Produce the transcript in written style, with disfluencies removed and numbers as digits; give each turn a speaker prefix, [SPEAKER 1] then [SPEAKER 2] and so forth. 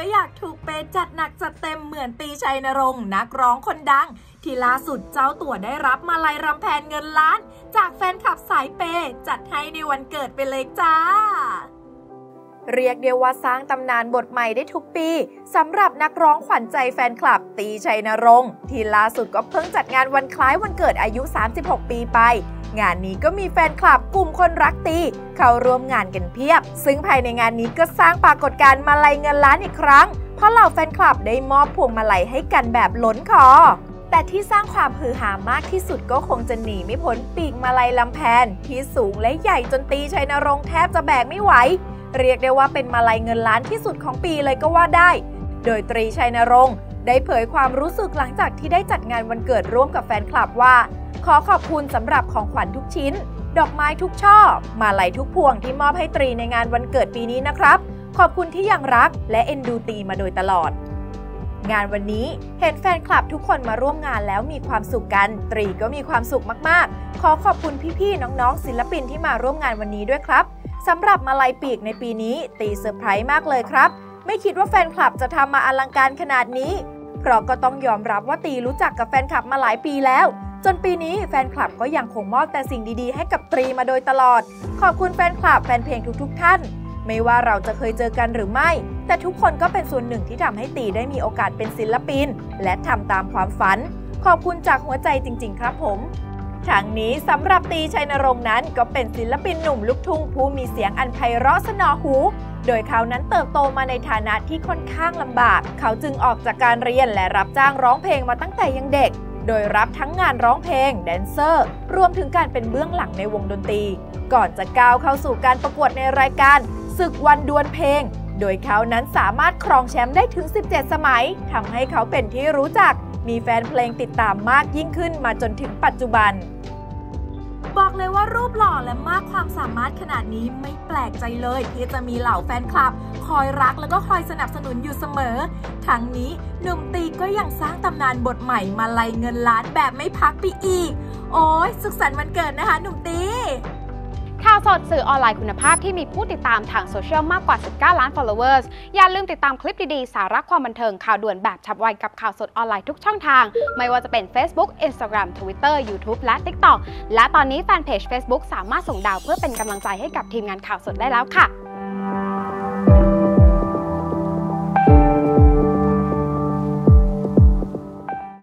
[SPEAKER 1] อยากถูกเปจัดหนักจัดเต็มเหมือนตีชัยนรงค์นักร้องคนดังที่ล่าสุดเจ้าตัวได้รับมาลัยรำแพนเงินล้านจากแฟนคลับสายเปจัดให้ในวันเกิดไปเลยจ้าเรียกได้ว่าสร้างตำนานบทใหม่ได้ทุกปีสำหรับนักร้องขวัญใจแฟนคลับตีชัยนรงค์ที่ล่าสุดก็เพิ่งจัดงานวันคล้ายวันเกิดอายุ36ปีไปงานนี้ก็มีแฟนคลับกลุ่มคนรักตีเข้าร่วมงานกันเพียบซึ่งภายในงานนี้ก็สร้างปรากฏการณ์มาลัยเงินล้านอีกครั้งเพราะเหล่าแฟนคลับได้มอบพวงมาลัยให้กันแบบล้นคอแต่ที่สร้างความฮือฮามากที่สุดก็คงจะหนีไม่พ้นปีกมาลัยลำแพนที่สูงและใหญ่จนตีชัยนรงค์แทบจะแบกไม่ไหวเรียกได้ว่าเป็นมาลัยเงินล้านที่สุดของปีเลยก็ว่าได้โดยตรีชัยนรงค์ได้เผยความรู้สึกหลังจากที่ได้จัดงานวันเกิดร่วมกับแฟนคลับว่าขอขอบคุณสำหรับของขวัญทุกชิ้นดอกไม้ทุกช่อมาลัยทุกพวงที่มอบให้ตรีในงานวันเกิดปีนี้นะครับขอบคุณที่ยังรักและเอ็นดูตีมาโดยตลอดงานวันนี้เห็นแฟนคลับทุกคนมาร่วมงานแล้วมีความสุขกันตรีก็มีความสุขมากๆขอขอบคุณพี่ๆน้องๆศิลปินที่มาร่วมงานวันนี้ด้วยครับสำหรับมาลัยปีกในปีนี้ตีเซอร์ไพรส์มากเลยครับไม่คิดว่าแฟนคลับจะทำมาอลังการขนาดนี้เพราะก็ต้องยอมรับว่าตีรู้จักกับแฟนคลับมาหลายปีแล้วจนปีนี้แฟนคลับก็ยังคงมอบแต่สิ่งดีๆให้กับตรีมาโดยตลอดขอบคุณแฟนคลับแฟนเพลงทุกๆท่านไม่ว่าเราจะเคยเจอกันหรือไม่แต่ทุกคนก็เป็นส่วนหนึ่งที่ทำให้ตีได้มีโอกาสเป็นศิลปินและทำตามความฝันขอบคุณจากหัวใจจริงๆครับผมทั้งนี้สำหรับตีชัยนรงค์นั้นก็เป็นศิลปินหนุ่มลูกทุ่งผู้มีเสียงอันไพเราะสนอหูโดยเขานั้นเติบโตมาในฐานะที่ค่อนข้างลำบากเขาจึงออกจากการเรียนและรับจ้างร้องเพลงมาตั้งแต่ยังเด็กโดยรับทั้งงานร้องเพลงแดนเซอร์รวมถึงการเป็นเบื้องหลังในวงดนตรีก่อนจะก้าวเข้าสู่การประกวดในรายการศึกวันดวลเพลงโดยเขานั้นสามารถครองแชมป์ได้ถึง17สมัยทำให้เขาเป็นที่รู้จักมีแฟนเพลงติดตามมากยิ่งขึ้นมาจนถึงปัจจุบันบอกเลยว่ารูปหล่อและมากความสามารถขนาดนี้ไม่แปลกใจเลยที่จะมีเหล่าแฟนคลับคอยรักแล้วก็คอยสนับสนุนอยู่เสมอทั้งนี้หนุ่มตีก็ยังสร้างตำนานบทใหม่มาลัยเงินล้านแบบไม่พักไปอีกโอ้ยสุขสันต์วันเกิดนะคะหนุ่มตี
[SPEAKER 2] ข่าวสดสื่อออนไลน์คุณภาพที่มีผู้ติดตามทางโซเชียลมากกว่า19ล้าน followers อย่าลืมติดตามคลิปดีๆสาระความบันเทิงข่าวด่วนแบบฉับไวกับข่าวสดออนไลน์ทุกช่องทางไม่ว่าจะเป็น Facebook Instagram Twitter YouTube และ TikTok และตอนนี้แฟนเพจ Facebook สามารถส่งดาวเพื่อเป็นกำลังใจให้กับทีมงานข่าวสดได้แล้วค่ะ